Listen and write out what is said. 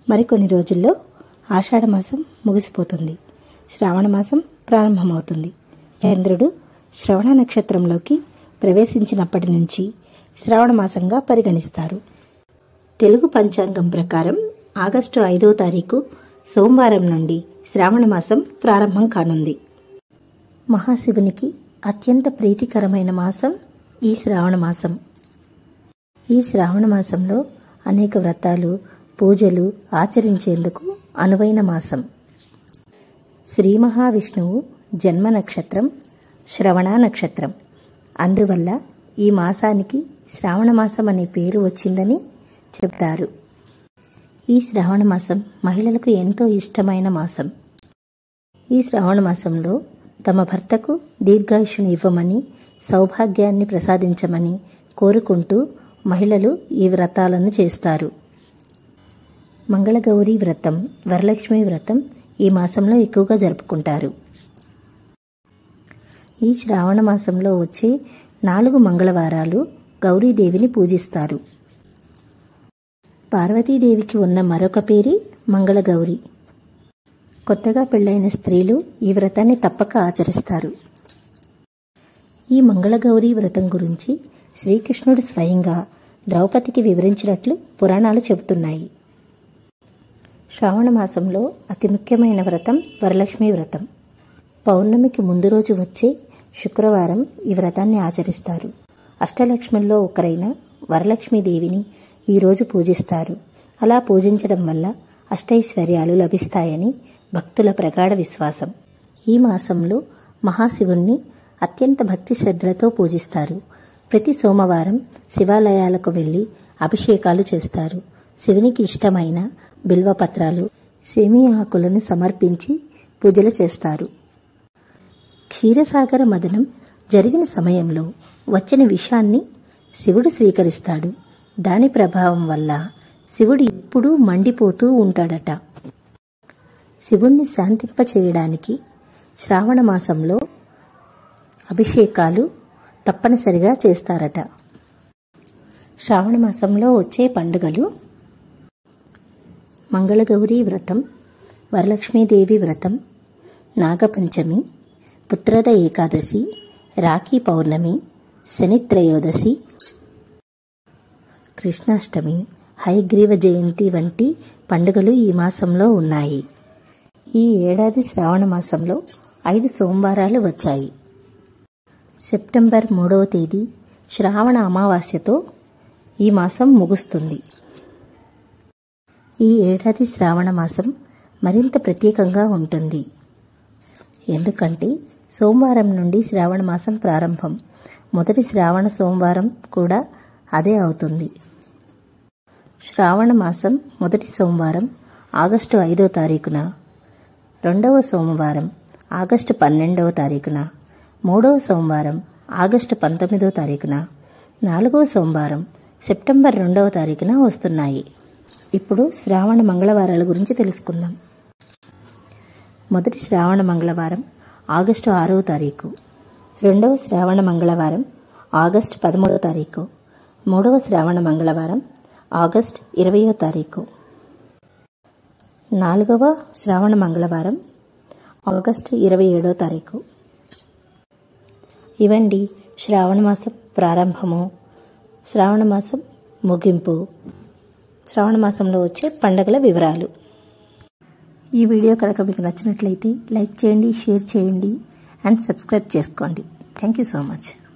మరికొన్ని రోజుల్లో ఆషాఢ మాసం ముగిసిపోతుంది. శ్రావణ మాసం ప్రారంభమవుతుంది. చంద్రుడు శ్రవణ నక్షత్రంలోకి ప్రవేశించినప్పటి నుంచి శ్రావణ మాసంగా పరిగణిస్తారు. తెలుగు పంచాంగం ప్రకారం ఆగస్టు 5వ తారీఖు సోమవారం నుండి శ్రావణ మాసం ప్రారంభం కానుంది. మహాశివునికి అత్యంత ప్రీతికరమైన మాసం ఈ శ్రావణ మాసం. ఈ శ్రావణ మాసంలో అనేక వ్రతాలు, పూజలు ఆచరించేందుకు అనువైన మాసం. శ్రీ మహావిష్ణువు జన్మ నక్షత్రం శ్రవణ నక్షత్రం. అందువల్ల ఈ మాసానికి శ్రావణ మాసం అనే పేరు వచ్చిందని చెబుతారు. ఈ శ్రావణ మాసం మహిళలకు ఎంతో ఇష్టమైన మాసం. ఈ శ్రావణ మాసంలో తమ భర్తకు దీర్ఘాయుష్ను ఇవ్వమని, సౌభాగ్యాన్ని ప్రసాదించమని కోరుకుంటూ మహిళలు ఈ వ్రతాలను చేస్తారు. మంగళగౌరీ వ్రతం, వరలక్ష్మి వ్రతం ఈ మాసంలో ఎక్కువగా జరుపుకుంటారు. ఈ శ్రావణ మాసంలో వచ్చే 4 మంగళవారాలు గౌరీదేవిని పూజిస్తారు. పార్వతీదేవికి ఉన్న మరొక పేరు మంగళగౌరి. కొత్తగా పెళ్లైన స్త్రీలు ఈ వ్రతాన్ని తప్పక ఆచరిస్తారు. ఈ మంగళగౌరీ వ్రతం గురించి శ్రీకృష్ణుడు స్వయంగా ద్రౌపదికి వివరించినట్లు పురాణాలు చెబుతున్నాయి. శ్రావణ మాసంలో అతి ముఖ్యమైన వ్రతం వరలక్ష్మి వ్రతం. పౌర్ణమికి ముందు రోజు వచ్చే శుక్రవారం ఈ వ్రతాన్ని ఆచరిస్తారు. అష్టలక్ష్ముల్లో ఒకరైన వరలక్ష్మీదేవిని ఈరోజు పూజిస్తారు. అలా పూజించడం వల్ల అష్టైశ్వర్యాలు లభిస్తాయని భక్తుల ప్రగాఢ విశ్వాసం. ఈ మాసంలో మహాశివుణ్ణి అత్యంత భక్తి శ్రద్ధలతో పూజిస్తారు. ప్రతి సోమవారం శివాలయాలకు వెళ్లి అభిషేకాలు చేస్తారు. శివునికి ఇష్టమైన బిల్వపత్రాలు, సేమి ఆకులను సమర్పించి పూజలు చేస్తారు. క్షీరసాగర మదనం జరిగిన సమయంలో వచ్చిన విషాన్ని శివుడు స్వీకరిస్తాడు. దాని ప్రభావం వల్ల శివుడు ఎప్పుడూ మండిపోతూ ఉంటాడట. శివుణ్ణి శాంతింపచేయడానికి శ్రావణ మాసంలో అభిషేకాలు తప్పనిసరిగా చేస్తారట. శ్రావణ మాసంలో వచ్చే పండుగలు: మంగళగౌరీ వ్రతం, వరలక్ష్మీదేవి వ్రతం, నాగపంచమి, పుత్రద ఏకాదశి, రాఖీ పౌర్ణమి, శనిత్రయోదశి, కృష్ణాష్టమి, హయగ్రీవ జయంతి వంటి పండుగలు ఈ మాసంలో ఉన్నాయి. ఈ ఏడాది శ్రావణ మాసంలో 5 సోమవారాలు వచ్చాయి. సెప్టెంబర్ 3వ తేదీ శ్రావణ అమావాస్యతో ఈ మాసం ముగుస్తుంది. ఈ ఏడాది శ్రావణ మాసం మరింత ప్రత్యేకంగా ఉంటుంది. ఎందుకంటే సోమవారం నుండి శ్రావణ మాసం ప్రారంభం. మొదటి శ్రావణ సోమవారం కూడా అదే అవుతుంది. శ్రావణ మాసం మొదటి సోమవారం ఆగస్టు 5వ తారీఖున, 2వ సోమవారం ఆగస్టు 12వ తారీఖున, 3వ సోమవారం ఆగస్టు 19వ తారీఖున, 4వ సోమవారం సెప్టెంబర్ 2వ తారీఖున వస్తున్నాయి. ఇప్పుడు శ్రావణ మంగళవారాల గురించి తెలుసుకుందాం. మొదటి శ్రావణ మంగళవారం ఆగస్టు 6వ తారీఖు, 2వ శ్రావణ మంగళవారం ఆగస్టు 13వ తారీఖు, 3వ శ్రావణ మంగళవారం ఆగస్టు 20వ తారీఖు, 4వ శ్రావణ మంగళవారం ఆగస్టు 27వ తారీఖు. ఇవండి శ్రావణ మాసం ప్రారంభము, శ్రావణ మాసం ముగింపు, శ్రావణ మాసంలో వచ్చే పండుగల వివరాలు. ఈ వీడియో కనుక మీకు నచ్చినట్లయితే లైక్ చేయండి, షేర్ చేయండి అండ్ సబ్స్క్రైబ్ చేసుకోండి. Thank you so much.